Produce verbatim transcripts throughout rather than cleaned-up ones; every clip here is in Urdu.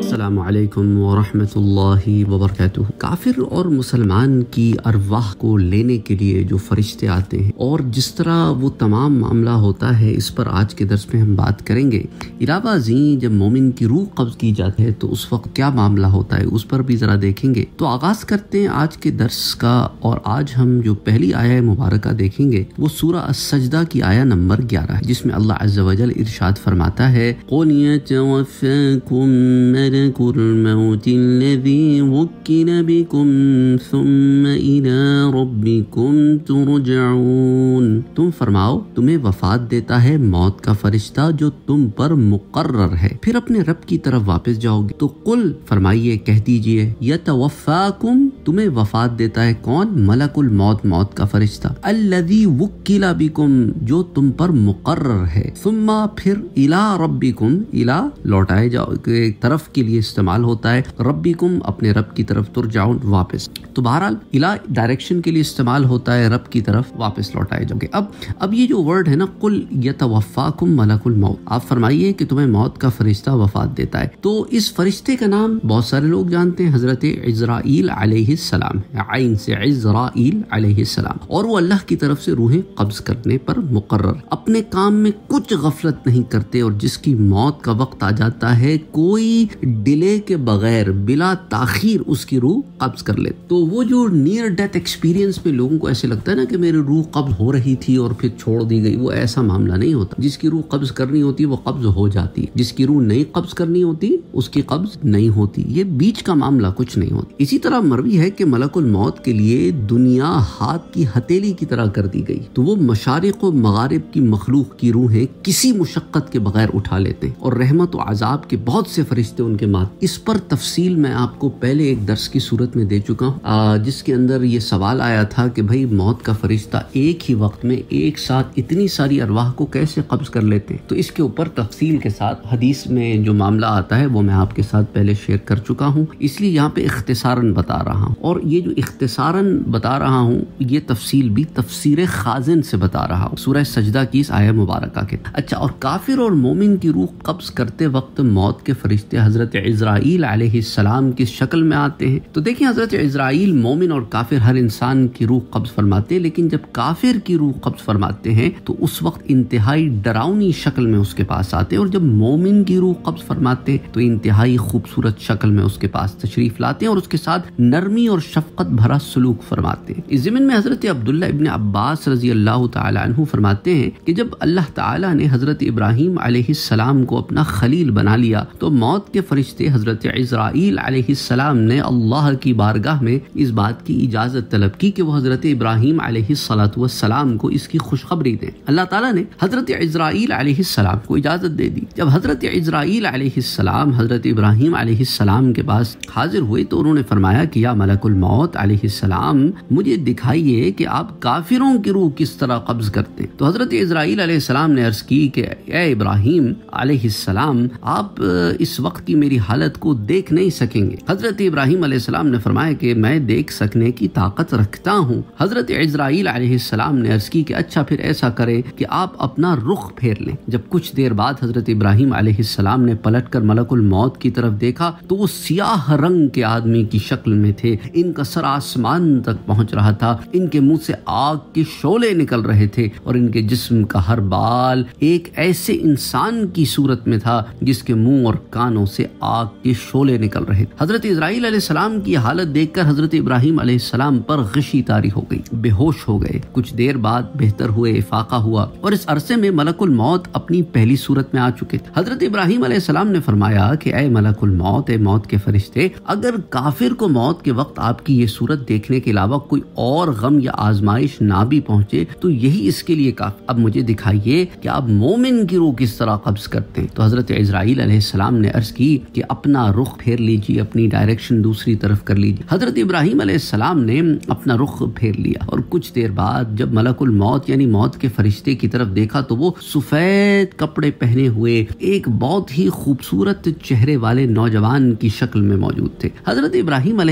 السلام علیکم ورحمۃ اللہ وبرکاتہ۔ کافر اور مسلمان کی ارواح کو لینے کے لیے جو فرشتے آتے ہیں اور جس طرح وہ تمام معاملہ ہوتا ہے، اس پر آج کے درس میں ہم بات کریں گے۔ علاوہ ازیں جب مومن کی روح قبض کی جاتی ہے تو اس وقت کیا معاملہ ہوتا ہے، اس پر بھی ذرا دیکھیں گے۔ تو آغاز کرتے ہیں آج کے درس کا، اور آج ہم جو پہلی آیہ مبارکہ دیکھیں گے وہ سورہ السجدہ کی آیہ نمبر گیارہ ہے، جس میں اللہ عز و جل ارشاد فرماتا ہے قُلْ يَتَوَفَّاكُم مَلَكُ الْمَوْتِ الَّذِي وُكِّلَ بِكُمْ ثُمَّ إِلَىٰ رَبِّكُمْ تُرْجَعُونَ۔ تم فرماؤ تمہیں وفات دیتا ہے موت کا فرشتہ جو تم پر مقرر ہے، پھر اپنے رب کی طرف واپس جاؤ گے۔ تو قل فرمائیے، کہہ دیجئے، یتوفاکم تمہیں وفات دیتا ہے کون؟ ملک الموت، موت کا فرشتہ، الذی وکل بکم جو تم پر مقرر ہے، ثم پھر الی ربکم، الی لوٹائے جاؤ ایک طرف کے لیے استعمال ہوتا ہے، ربکم اپنے رب کی طرف، ترجعون واپس۔ تو بہرحال الی ڈائریکشن کے لیے استعمال ہوتا ہے، رب کی طرف واپس لوٹائے جاؤ گے۔ اب اب یہ جو ورڈ ہے نا، قل یتوفاکم ملک الموت، آپ فرمائیے کہ تمہیں موت کا فرشتہ وفات دیتا ہے۔ تو اس فرشتے کا نام بہت سارے لوگ جانتے ہیں، حضرت عزرائیل علیہ السلام، عین سے عزرائیل علیہ السلام، اور وہ اللہ کی طرف سے روحیں قبض کرنے پر مقرر، اپنے کام میں کچھ غفلت نہیں کرتے، اور جس کی موت کا وقت آ جاتا ہے کوئی ڈیلے کے بغیر بلا تاخیر اس کی روح قبض کر لے۔ تو وہ جو نیئر ڈیتھ ایکسپیرینس میں لوگوں کو ایسے لگتا ہے نا کہ میری روح قبض ہو رہی تھی اور پھر چھوڑ دی گئی، وہ ایسا معاملہ نہیں ہوتا۔ جس کی روح قبض کرنی ہوتی وہ قبض ہو جاتی، جس کی روح نہیں قبض کرنی ہوتی اس کی قبض نہیں ہوتی، یہ بیچ کا معاملہ کچھ نہیں ہوتا۔ اسی طرح مروی ہے کہ ملک الموت کے لیے دنیا ہاتھ کی ہتھیلی کی طرح کر دی گئی، تو وہ مشارق و مغارب کی مخلوق کی روحیں کسی مشقت کے بغیر اٹھا لیتے ہیں، اور رحمت و عذاب کے بہت سے فرشتے ان کے ماتھ۔ اس پر تفصیل میں آپ کو پہلے ایک درس کی صورت میں دے چکا ہوں، جس کے اندر یہ سوال آیا تھا کہ بھئی موت کا فرشتہ ایک ہی وقت میں ایک ساتھ اتنی ساری ارواح کو کیسے قبض کر لیتے ہیں۔ تو اس کے اوپر تفصیل کے ساتھ حدیث میں جو معاملہ آتا ہے وہ میں آپ کے ساتھ پہلے شیئر کر چکا ہوں، اس لیے یہاں پہ اختصاراً بتا رہا ہوں، اور یہ جو اختصاراً بتا رہا ہوں یہ تفصیل بھی تفسیر خازن سے بتا رہا ہوں، سورہ سجدہ کی اس آیہ مبارکہ کے۔ اچھا، اور کافر اور مومن کی روح قبض کرتے وقت موت کے فرشتے حضرت عزرائیل علیہ السلام کی شکل میں آتے ہیں۔ تو دیکھیں، حضرت عزرائیل مومن اور کافر ہر انسان کی روح قبض فرماتے ہیں، لیکن جب کافر کی روح قبض فرماتے ہیں تو اس وقت انتہائی ڈراؤنی شکل میں اس کے پاس آتے ہیں، اور جب مومن کی روح قبض فرماتے ہیں تو انتہائی خوبصورت شکل میں اس کے پاس تشریف لاتے ہیں، اور اس کے ساتھ نرمی اور شفقت بھرا سلوک فرماتے ہیں۔ اس ضمن میں حضرت عبداللہ ابن عباس رضی اللہ تعالی عنہ فرماتے ہیں کہ جب اللہ تعالی نے حضرت ابراہیم علیہ السلام کو اپنا خلیل بنا لیا تو موت کے فرشتے حضرت عزرائیل علیہ السلام نے اللہ کی بارگاہ میں اس بات کی اجازت طلب کی کہ وہ حضرت ابراہیم علیہ الصلوۃ والسلام کو اس کی خوشخبری دیں۔ اللہ تعالیٰ نے حضرت عزرائیل علیہ السلام کو اجازت دے دی۔ جب حضرت عزرائیل علیہ السلام حضرت ابراہیم علیہ السلام کے پاس حاضر ہوئے تو انہوں نے فرمایا کہ یا ملک الموت علیہ السلام، مجھے دکھائیے کہ آپ کافروں کی روح کس طرح قبض کرتے ہیں۔ تو حضرت عزرائیل علیہ السلام نے عرض کی کہ اے ابراہیم علیہ السلام، آپ اس وقت کی میری حالت کو دیکھ نہیں سکیں گے۔ حضرت ابراہیم علیہ السلام نے فرمایا کہ میں دیکھ سکنے کی طاقت رکھتا ہوں۔ حضرت عزرائیل علیہ السلام نے عرض کی کہ اچھا پھر ایسا کرے کہ آپ اپنا رخ پھیر لیں۔ جب کچھ دیر بعد حضرت ابراہیم علیہ السلام نے پلٹ کر ملک الموت کی طرف دیکھا تو وہ سیاہ رنگ کے آدمی کی شکل میں تھے، ان کا سر آسمان تک پہنچ رہا تھا، ان کے منہ سے آگ کے شعلے نکل رہے تھے، اور ان کے جسم کا ہر بال ایک ایسے انسان کی صورت میں تھا جس کے منہ اور کانوں سے آگ کے شعلے نکل رہے تھے۔ حضرت عزرائیل علیہ السلام کی حالت دیکھ کر حضرت ابراہیم علیہ السلام پر غشی طاری ہو گئی، بے ہوش ہو گئے۔ کچھ دیر بعد بہتر ہوئے، افاقہ ہوا، اور اس عرصے میں ملک الموت اپنی پہلی صورت میں آ چکے تھے۔ حضرت ابراہیم علیہ السلام نے فرمایا کہ اے ملک الموت، اے موت کے فرشتے، اگر کافر کو موت کے وقت آپ کی یہ صورت دیکھنے کے علاوہ کوئی اور غم یا آزمائش نہ بھی پہنچے تو یہی اس کے لیے کافی۔ اب مجھے دکھائیے کہ آپ مومن کی روح کس طرح قبض کرتے ہیں۔ تو حضرت عزرائیل علیہ السلام نے عرض کی کہ اپنا رخ پھیر لیجیے، اپنی ڈائریکشن دوسری طرف کر لیجیے۔ حضرت ابراہیم علیہ السلام نے اپنا رخ پھیر لیا، اور کچھ دیر بعد جب ملک الموت یعنی موت کے فرشتے کی طرف دیکھا تو وہ سفید کپڑے پہنے ہوئے ایک بہت ہی خوبصورت چہرے والے نوجوان کی شکل میں موجود تھے۔ حضرت ابراہیم علیہ السلام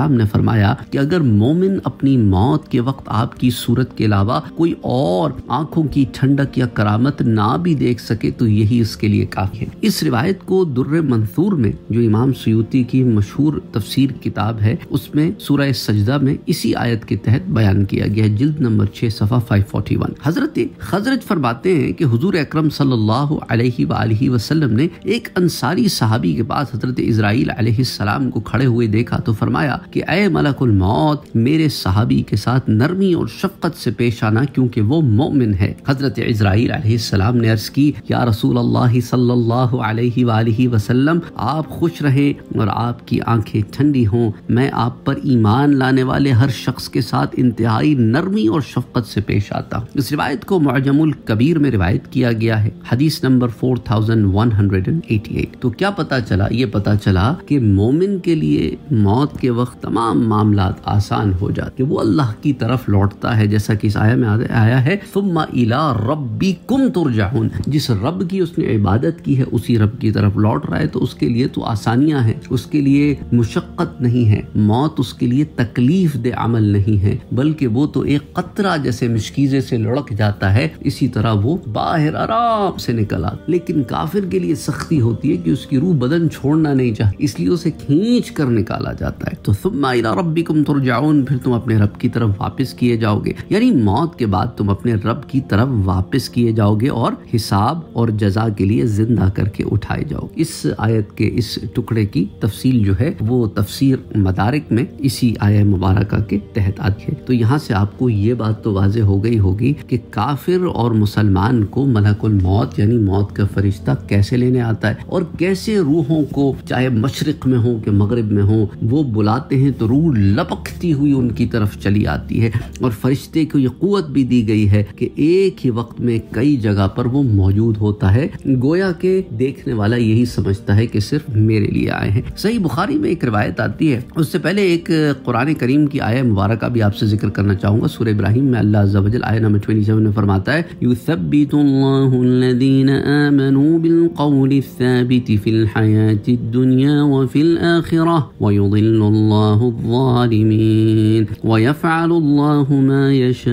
السلام نے فرمایا کہ اگر مومن اپنی موت کے وقت آپ کی صورت کے علاوہ کوئی اور آنکھوں کی ٹھنڈک یا کرامت نہ بھی دیکھ سکے تو یہی اس کے لیے کافی ہے۔ اس روایت کو در منثور میں، جو امام سیوطی کی مشہور تفسیر کتاب ہے، اس میں سورہ سجدہ میں اسی آیت کے تحت بیان کیا گیا ہے، جلد نمبر چھ صفحہ پانچ سو اکیالیس۔ حضرت خزرج فرماتے ہیں کہ حضور اکرم صلی اللہ علیہ وآلہ وسلم نے ایک انصاری صحابی کے پاس حضرت اسرائیل علیہ السلام کو کھڑے ہوئے دیکھا تو فرمایا کہ اے ملک الموت، میرے صحابی کے ساتھ نرمی اور شفقت سے پیش آنا کیونکہ وہ مومن ہے۔ حضرت اسرائیل علیہ السلام نے عرض کی، یا رسول اللہ صلی اللہ علیہ وآلہ وسلم، آپ خوش رہیں اور آپ کی آنکھیں ٹھنڈی ہوں، میں آپ پر ایمان لانے والے ہر شخص کے ساتھ انتہائی نرمی اور شفقت سے پیش آتا ہوں۔ اس روایت کو معجم الکبیر میں روایت کیا گیا ہے، حدیث نمبر چار ہزار ایک سو اٹھاسی۔ تو کیا پتا چلا؟ یہ پتا چلا کہ مومن کے لیے موت کے وقت تمام معاملات آسان ہو جاتے، کہ وہ اللہ کی طرف لوٹتا ہے، جیسا کہ اس آیہ میں آیا ہے، ثم الی ربکم ترجعون، جس رب کی اس نے عبادت کی ہے اسی رب کی طرف لوٹ رہا ہے، تو اس کے لیے تو آسانیاں ہیں، اس کے لیے مشقت نہیں ہے، موت اس کے لیے تکلیف دہ عمل نہیں ہے، بلکہ وہ تو ایک قطرہ جیسے مشکیزے سے لڑک جاتا ہے، اسی طرح وہ باہر آرام سے نکل آتا۔ لیکن کافر کے لیے سختی ہوتی ہے کہ اس کی روح بدن چھوڑنا نہیں چاہتی، اس لیے اسے کھینچ کر نکالا جاتا ہے۔ تو ثم الی ربکم ترجعون، پھر تم اپنے رب کی طرف واپس کیے جاؤ گے، یعنی موت کے بعد تم اپنے رب کی طرف واپس کیے جاؤ گے اور حساب اور جزا کے لیے زندہ کر کے اٹھائے جاؤ گے۔ اس آیت کے اس ٹکڑے کی تفصیل جو ہے وہ تفسیر مدارک میں اسی آیہ مبارکہ کے تحت آتی ہے۔ تو یہاں سے آپ کو یہ بات تو واضح ہو گئی ہوگی کہ کافر اور مسلمان کو ملک الموت یعنی موت کا فرشتہ کیسے لینے آتا ہے، اور کیسے روحوں کو چاہے مشرق میں ہوں کہ مغرب میں ہوں وہ بلاتے ہیں تو روح لپکتی ہوئی ان کی طرف چلی آتی ہے، اور فرشتے کو یہ قوت بھی دی گئی ہے کہ ایک ہی وقت میں کئی جگہ پر وہ موجود ہوتا ہے، گویا کہ دیکھنے والا یہی سمجھتا ہے کہ صرف میرے لیے آئے ہیں۔ صحیح بخاری میں ایک روایت آتی ہے، اس سے پہلے ایک قرآن کریم کی آیہ مبارکہ بھی آپ سے ذکر کرنا چاہوں گا۔ سورہ ابراہیم میں اللہ عز و جل آیہ نمبر ستائیس میں فرماتا ہے، یثبت اللہ الذین آمنوا بالقول الثابت فی الحیاة الدنیا وفی الآخرہ ویضل اللہ الظالمین ویفعل اللہ ما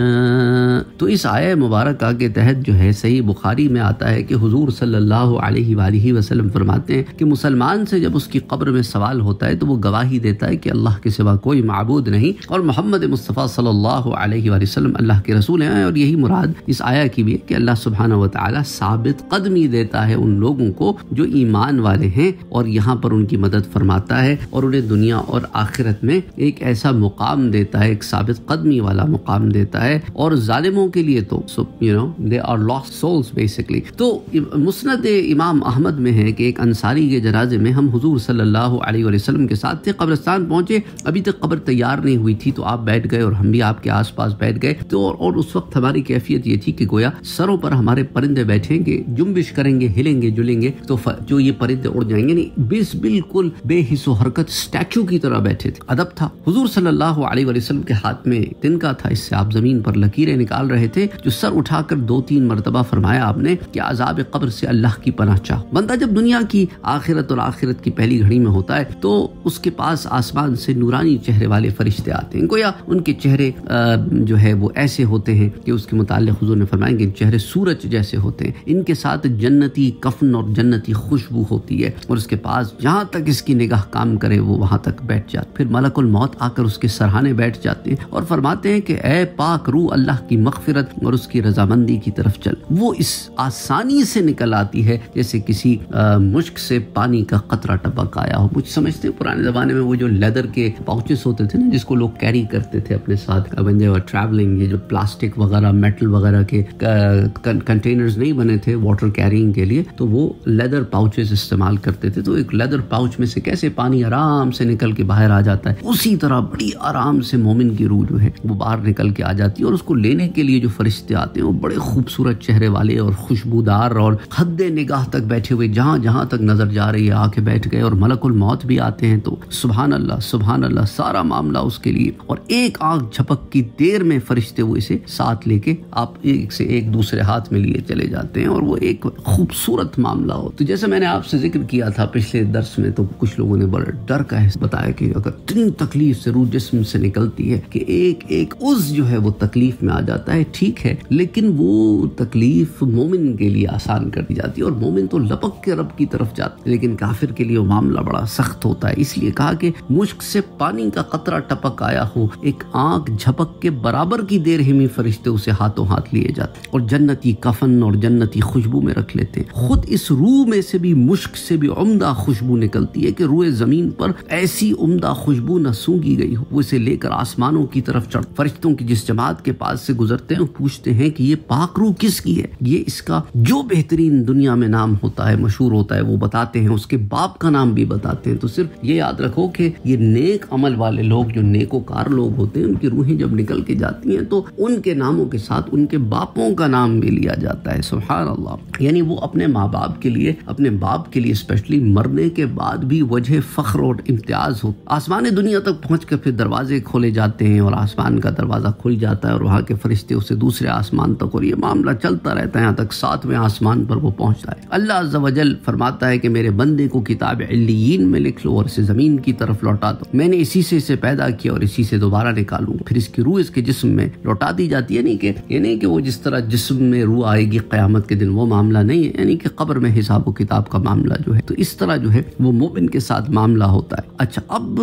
یشاء۔ تو اس آیہ مبارکہ کے تحت جو ہے صحیح بخاری میں آتا ہے کہ حضور صلی اللہ علیہ وآلہ وسلم فرماتے ہیں کہ مسلمان سے جب اس کی قبر میں سوال ہوتا ہے تو وہ گواہی دیتا ہے کہ اللہ کے سوا کوئی معبود نہیں اور محمد مصطفیٰ صلی اللہ علیہ وآلہ وسلم اللہ کے رسول ہیں، اور یہی مراد اس آیہ کی بھی ہے کہ اللہ سبحانہ وتعالی ثابت قدمی دیتا ہے ان لوگوں کو جو ایمان والے ہیں، اور یہاں پر ان کی مدد فرماتا ہے اور انہیں دنیا اور آخرت میں ایک ایسا مقام دیتا ہے، ایک ثابت قدمی والا مقام دیتا ہے، اور ظالموں کے لیے تو so, you know, they are lost souls basically۔ تو مسند امام احمد میں ہے کہ ایک انصاری کے جنازے میں ہم حضور صلی اللہ علیہ وسلم کے ساتھ تھے، قبرستان پہنچے، ابھی تک قبر تیار نہیں ہوئی تھی تو آپ بیٹھ گئے اور ہم بھی آپ کے آس پاس بیٹھ گئے، تو اور اس وقت ہماری کیفیت یہ تھی کہ گویا سروں پر ہمارے پرندے بیٹھیں گے، جنبش کریں گے، ہلیں گے جلیں گے تو جو یہ پرندے اڑ جائیں گے، نہیں بس بالکل بے حس و حرکت اسٹیچو کی طرح بیٹھے تھے۔ ادب تھا۔ حضور صلی اللہ علیہ وسلم کے ہاتھ میں تنکا تھا، اس سے آپ زمین پر لکیریں نکال رہے تھے، جو سر اٹھا کر دو تین مرتبہ فرمایا آپ نے کہ عذاب قبر سے اللہ کی پناہ چاہ۔ بندہ جب دنیا کی آخرت اور آخرت کی پہلی گھڑی میں ہوتا ہے تو اس کے پاس آسمان سے نورانی چہرے والے فرشتے آتے ہیں، گویا ان کے چہرے جو ہے وہ ایسے ہوتے ہیں کہ اس کے متعلق حضور نے فرمائیں گے چہرے سورج جیسے ہوتے ہیں، ان کے ساتھ جنتی کفن اور جنتی خوشبو ہوتی ہے، اور اس کے پاس جہاں تک اس کی نگاہ کام کرے وہ وہاں تک بیٹھ جاتے۔ پھر ملک الموت آ کر اس کے سرہانے بیٹھ جاتے ہیں اور فرماتے ہیں کہ اے پاک روح، اللہ کی مغفرت اور اس کی رضامندی کی طرف چل۔ وہ اس آسانی سے نکل آتی ہے جیسے کسی مشک سے پانی کا قطرہ ٹپک آیا ہو۔ مجھ سمجھتے ہیں پرانے زمانے میں وہ جو لیدر کے پاؤچز ہوتے تھے نا، جس کو لوگ کیری کرتے تھے اپنے ساتھ when they were traveling، یہ جو پلاسٹک وغیرہ میٹل وغیرہ کے کنٹینرز نہیں بنے تھے واٹر کیرینگ کے لیے، تو وہ لیدر پاؤچز استعمال کرتے تھے۔ تو ایک لیدر پاؤچ میں سے کیسے پانی آرام سے نکل کے باہر آ جاتا ہے، اسی طرح بڑی آرام سے مومن کی روح جو ہے وہ باہر نکل کے آ جاتی ہے، اور اس کو لینے کے لیے جو فرشتے آتے ہیں وہ بڑے خوبصورت چہرے والے اور خوشبودار اور حد نگاہ تک بیٹھے ہوئے، جہاں جہاں تک نظر جا رہی ہے آ کے بیٹھ گئے، اور ملک الموت بھی آتے ہیں تو سبحان اللہ سبحان اللہ، سارا معاملہ اس کے لیے، اور ایک آنکھ جھپک کی دیر میں فرشتے وہ اسے ساتھ لے کے آپ ایک سے ایک دوسرے ہاتھ میں لیے چلے جاتے ہیں، اور وہ ایک خوبصورت معاملہ ہو۔ تو جیسے میں نے آپ سے ذکر کیا تھا پچھلے درس میں، تو کچھ لوگوں نے بڑا ڈر کا بتایا کہ اگر بدترین تکلیف سے روح جسم سے نکلتی ہے کہ ایک ایک عضو جو ہے وہ تکلیف میں آ جاتا ہے. ٹھیک ہے، لیکن وہ تکلیف مومن کے لیے آسان کر دی جاتی ہے اور مومن تو لپک کے رب کی طرف جاتا ہے، لیکن کافر کے لیے وہ معاملہ بڑا سخت ہوتا ہے. اس لیے کہا کہ مشک سے پانی کا قطرہ ٹپک آیا ہو، ایک آنکھ جھپک کے برابر کی دیر ہی فرشتے اسے ہاتھوں ہاتھ لیے جاتے اور جنتی کفن اور جنتی خوشبو میں رکھ لیتے ہیں. خود اس روح میں سے بھی مشک سے بھی عمدہ خوشبو نکلتی ہے کہ روئے زمین پر ایسی عمدہ خوشبو نہ سونگی گئی ہو. وہ اسے لے کر آسمانوں کی طرف چڑھ، فرشتوں کی جس جماعت کے پاس سے گزرتے ہیں پوچھتے ہیں کہ یہ پاک روح کس کی ہے. یہ اس کا جو بہترین دنیا میں نام ہوتا ہے، مشہور ہوتا ہے، وہ بتاتے ہیں، اس کے باپ کا نام بھی بتاتے ہیں. تو صرف یہ یاد رکھو کہ یہ نیک عمل والے لوگ جو نیکوکار لوگ ہوتے ہیں، ان کی روحیں جب نکل کے جاتی ہیں تو ان کے ناموں کے ساتھ ان کے باپوں کا نام بھی لیا جاتا ہے. سبحان اللہ. یعنی وہ اپنے ماں باپ کے لیے، اپنے باپ کے لیے اسپیشلی مرنے کے بعد بھی وجہ فخر اور امتیاز ہو. آسمان دنیا تک پہنچ کر پھر دروازے کھولے جاتے ہیں اور آسمان کا دروازہ کھل جاتا ہے اور وہاں کے فرشتے اسے دوسرے آسمان تک، اور یہ معاملہ چلتا رہتا ہے یہاں تک ساتویں آسمان پر وہ پہنچتا ہے. اللہ عز و جل فرماتا ہے کہ میرے بندے کو کتاب علیین میں لکھ لو اور اسے زمین کی طرف لوٹا دو. میں نے اسی سے اسے پیدا کیا اور اسی سے دوبارہ نکالوں. پھر اس کی روح اس کے جسم میں لوٹا دی جاتی ہے. نہیں کہ یہ نہیں کہ وہ جس طرح جسم میں روح آئے گی قیامت کے دن، وہ معاملہ نہیں ہے. یعنی کہ قبر میں حساب و کتاب کا معاملہ جو ہے، تو اس طرح جو ہے وہ مومن کے ساتھ معاملہ ہوتا ہے. اچھا، اب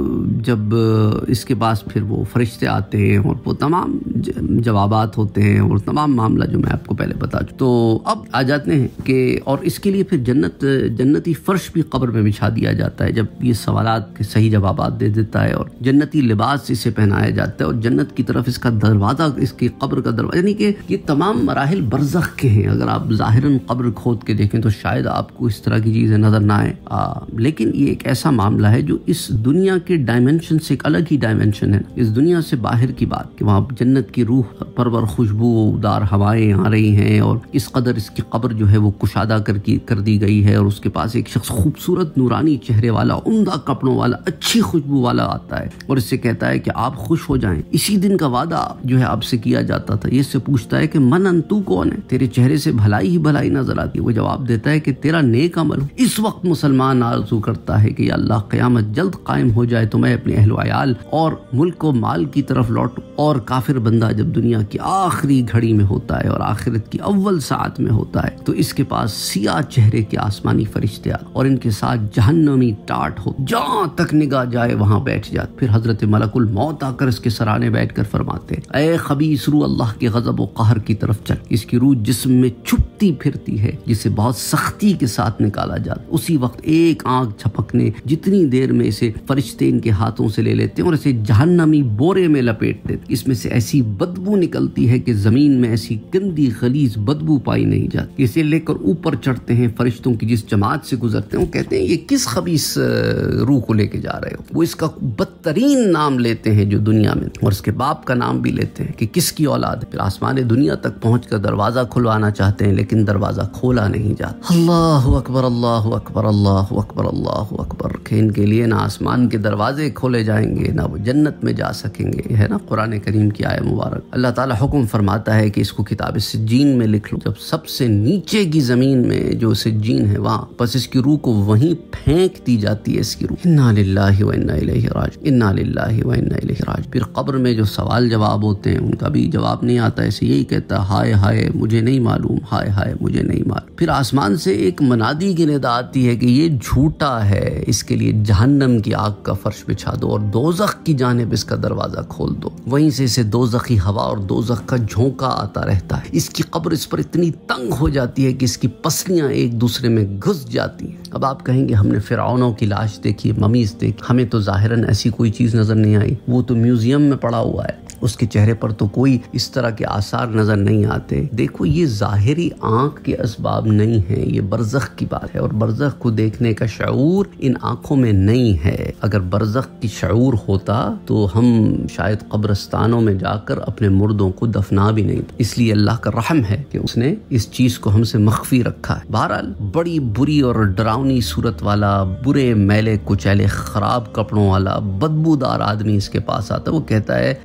جب اس کے بعد پھر وہ فرشتے آتے ہیں اور وہ تمام جوابات ہوتے ہیں اور تمام معاملہ جو میں آپ کو پہلے بتا چکا، تو اب آ جاتے ہیں کہ اور اس کے لیے پھر جنت جنتی فرش بھی قبر میں بچھا دیا جاتا ہے جب یہ سوالات کے صحیح جوابات دے دیتا ہے، اور جنتی لباس اسے پہنایا جاتا ہے اور جنت کی طرف اس کا دروازہ، اس کی قبر کا دروازہ، یعنی کہ یہ تمام مراحل برزخ کے ہیں. اگر آپ ظاہراً قبر کھود کے دیکھیں تو شاید آپ کو اس طرح کی چیزیں نظر نہ آئیں، لیکن یہ ایک ایسا معاملہ ہے جو اس دنیا کے ڈائمنشن سے ایک الگ ہی ڈائمنشن ہے. اس دنیا سے باہر کی بات کہ وہاں جنت کی روح پرور خوشبو دار ہوائیں آ رہی ہیں اور اس قدر اس کی قبر جو ہے وہ کشادہ کر کی کر دی گئی ہے، اور اس کے پاس ایک شخص خوبصورت نورانی چہرے والا، عمدہ کپڑوں والا، اچھی خوشبو والا آتا ہے اور اس سے کہتا ہے کہ آپ خوش ہو جائیں. اسی دن کا وعدہ جو ہے آپ سے کیا جاتا تھا. یہ سے پوچھتا ہے کہ من انتو کون ہے؟ تیرے چہرے سے بھلائی ہی بھلائی نظر آتی ہے. وہ جواب دیتا ہے کہ تیرا نیک عمل. اس وقت مسلمان آرزو کرتا ہے کہ یا اللہ قیامت جلد قائم ہو جائے تو میں اپنے اہل و عیال اور ملک و مال کی طرف لوٹوں. اور کافر بندہ جب دنیا کی آخری گھڑی میں ہوتا ہے اور آخرت کی اول ساعت میں ہوتا ہے تو اس کے پاس سیاہ چہرے کے آسمانی فرشتے اور ان کے ساتھ جہنمی ٹاٹ ہو، جہاں تک نگاہ جائے وہاں بیٹھ جاتے. پھر حضرت ملک الموت آ کر اس کے سرانے بیٹھ کر فرماتے ہیں اے خبیث روح، اللہ کے غضب و قہر کی طرف چل. اس کی روح جسم میں چھپتی پھرتی ہے جسے بہت سختی کے ساتھ نکالا جاتا. اسی وقت ایک آنکھ جھپکنے جتنی دیر میں اسے فرشتے ان کے ہاتھوں سے لے لیتے ہیں اور اسے جہنمی بورے میں لپیٹ دیتے. اس میں سے ایسی بدبو نکلتی ہے کہ زمین میں ایسی گندی غلیظ بدبو پائی نہیں جاتی. اسے لے کر اوپر چڑھتے ہیں، فرشتوں کی جس جماعت سے گزرتے ہیں وہ کہتے ہیں یہ کس خبیث روح کو لے کے جا رہے ہو؟ وہ اس کا بدترین نام لیتے ہیں جو دنیا میں، اور اس کے باپ کا نام بھی لیتے ہیں کہ کس کی اولاد ہے. پھر آسمان دنیا تک پہنچ کر دروازہ کھلوانا چاہتے ہیں لیکن دروازہ کھولا نہیں جاتا. اللہ اکبر، اللہ اکبر، اللہ اکبر، اللہ اکبر. کہ ان کے لیے نہ آسمان کے دروازے کھولے جائیں گے نہ وہ جنت میں جا سکیں گے. یہ ہے نا قرآن کریم کی آیت مبارک. اللہ تعالیٰ حکم فرماتا ہے کہ اس کو کتاب سجین میں لکھ لو. جب سب سے نیچے کی زمین میں جو سجین ہے وہاں بس اس کی روح کو وہیں پھینک دی جاتی ہے. اس کی روح انا للہ و انا الیہ راجعون، انا للہ و انا الیہ راجعون. پھر قبر میں جو سوال جواب ہوتے ہیں ان کا بھی جواب نہیں آتا. ایسے یہی کہتا ہے ہائے ہائے مجھے نہیں معلوم، ہائے ہائے مجھے نہیں معلوم. پھر آسمان سے ایک منادی کی ندا آتی ہے کہ یہ جھوٹا ہے، اس کے لیے جہنم کی آگ کا فرش بچھا دو اور دوزخ کی جانب اس کا دروازہ کھول دو. وہیں سے اسے دوزخی ہوا اور دوزخ کا جھونکا آتا رہتا ہے. اس کی قبر اس پر اتنی تنگ ہو جاتی ہے کہ اس کی پسلیاں ایک دوسرے میں گھس جاتی ہیں. اب آپ کہیں گے ہم نے فرعونوں کی لاش دیکھی، ممیز دیکھی، ہمیں تو ظاہراً ایسی کوئی چیز نظر نہیں آئی. وہ تو میوزیم میں پڑا ہوا ہے، اس کے چہرے پر تو کوئی اس طرح کے آثار نظر نہیں آتے. دیکھو یہ ظاہری آنکھ کے اسباب نہیں ہیں، یہ برزخ کی بات ہے اور برزخ کو دیکھنے کا شعور ان آنکھوں میں نہیں ہے. اگر برزخ کی شعور ہوتا تو ہم شاید قبرستانوں میں جا کر اپنے مردوں کو دفنا بھی نہیں. اس لیے اللہ کا رحم ہے کہ اس نے اس چیز کو ہم سے مخفی رکھا ہے. بہرحال بڑی بری اور ڈراؤنی صورت والا، برے میلے کچیلے خراب کپڑوں والا بدبودار آدمی اس کے پاس آتا ہے. وہ کہتا ہے کہ اب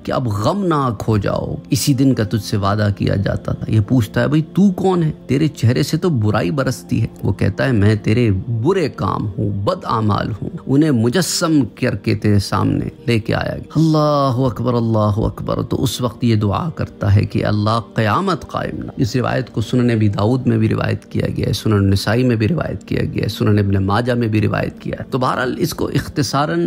غمناک ہو جاؤ، اسی دن کا تجھ سے وعدہ کیا جاتا تھا۔ یہ پوچھتا ہے بھئی تو کون ہے؟ تیرے چہرے سے تو برائی برستی ہے۔ وہ کہتا ہے میں تیرے برے کام ہوں، بد اعمال ہوں، انہیں مجسم کر کے تیرے سامنے لے کے آیا گیا۔ اللہ اکبر، اللہ اکبر۔ تو اس وقت یہ دعا کرتا ہے کہ اللہ قیامت قائم نہ۔ اس روایت کو سنن ابی داؤد میں بھی روایت کیا گیا ہے، سنن نسائی میں بھی روایت کیا گیا ہے، سنن ابن ماجہ میں بھی روایت کیا ہے۔ تو بہرحال اس کو اختصاراً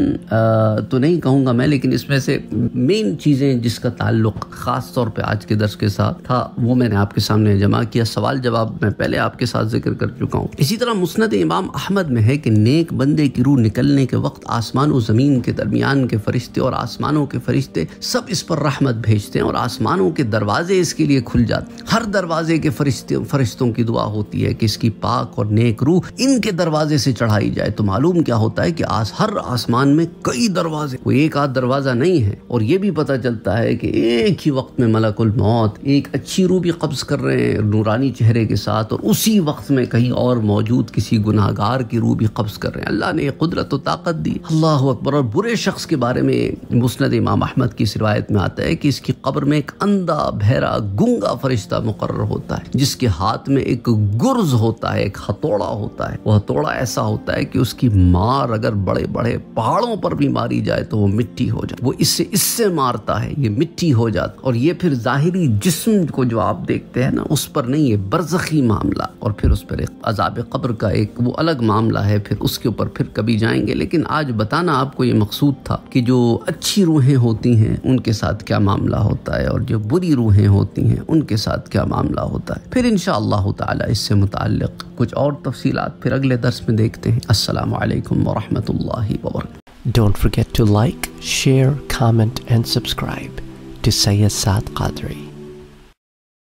تو نہیں کہوں گا میں، لیکن اس میں سے مین چیزیں جس کا تعلق خاص طور پہ آج کے درس کے ساتھ تھا وہ میں نے آپ کے سامنے جمع کیا۔ سوال جواب میں پہلے آپ کے ساتھ ذکر کر چکا ہوں۔ اسی طرح مسند امام احمد میں ہے کہ نیک بندے کی روح نکلنے کے وقت آسمان و زمین کے درمیان کے فرشتے اور آسمانوں کے فرشتے سب اس پر رحمت بھیجتے ہیں اور آسمانوں کے دروازے اس کے لیے کھل جاتے ہیں۔ ہر دروازے کے فرشتے فرشتوں کی دعا ہوتی ہے کہ اس کی پاک اور نیک روح ان کے دروازے سے چڑھائی جائے۔ تو معلوم کیا ہوتا ہے کہ آس ہر آسمان میں کئی دروازے، کوئی ایک آدھ دروازہ نہیں ہے۔ اور یہ بھی پتہ چلتا ہے کہ ایک ہی وقت میں ملک الموت ایک اچھی روح بھی قبض کر رہے ہیں نورانی چہرے کے ساتھ، اور اسی وقت میں کہیں اور موجود کسی گناہگار کی روح بھی قبض کر رہے ہیں۔ اللہ نے یہ قدرت و طاقت دی، اللہ اکبر۔ اور برے شخص کے بارے میں مسند امام احمد کی اس روایت میں آتا ہے کہ اس کی قبر میں ایک اندھا بہرا گونگا فرشتہ مقرر ہوتا ہے جس کے ہاتھ میں ایک گرز ہوتا ہے، ایک ہتھوڑا ہوتا ہے۔ وہ ہتھوڑا ایسا ہوتا ہے کہ اس کی مار اگر بڑے بڑے پہاڑوں پر بھی ماری جائے تو وہ مٹی ہو جائے۔ وہ اس سے اس سے مارتا ہے، یہ مٹی ہو جاتا۔ اور یہ پھر ظاہری جسم کو جو آپ دیکھتے ہیں نا اس پر نہیں، یہ برزخی معاملہ، اور پھر اس پر ایک عذاب قبر کا ایک وہ الگ معاملہ ہے، پھر اس کے اوپر پھر کبھی جائیں گے۔ لیکن آج بتانا آپ کو یہ مقصود تھا کہ جو اچھی روحیں ہوتی ہیں ان کے ساتھ کیا معاملہ ہوتا ہے اور جو بری روحیں ہوتی ہیں ان کے ساتھ کیا معاملہ ہوتا ہے۔ پھر انشاءاللہ تعالی اس سے متعلق کچھ اور تفصیلات پھر اگلے درس میں دیکھتے ہیں۔ السلام علیکم ورحمۃ اللہ وبرکاتہ۔ Don't forget to like, share, comment and subscribe to Sayyid Saad Qadri.